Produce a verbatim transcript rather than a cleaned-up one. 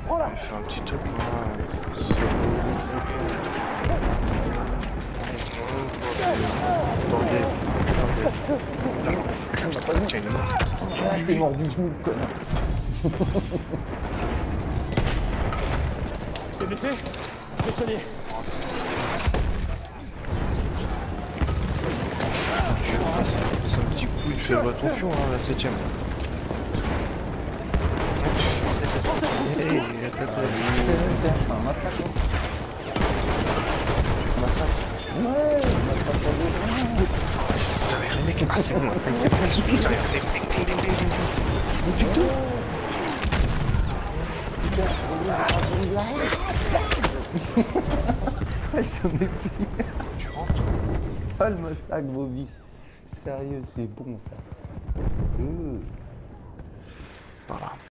prends-la. Fais un petit top là. C'est bon. Dans le dev. Dans le dev. On m'a pas vu. Tiens, il est mort. T'es mort du genou, connard. T'es blessé? Je vais te soigner. Tu fasses un petit coup, tu fais attention à la septième. Ah, tu fais cette septième. Hey, attends, Tiens, je fais un massacre. massacre. Ouais, massacre. Putain, les mecs, ah c'est bon, c'est bon, ils sont tous derrière. Mais tu te J'en ai plus. Tu rentres. Pas le massacre, Bobby. Sérieux, c'est bon ça. Euh. Voilà.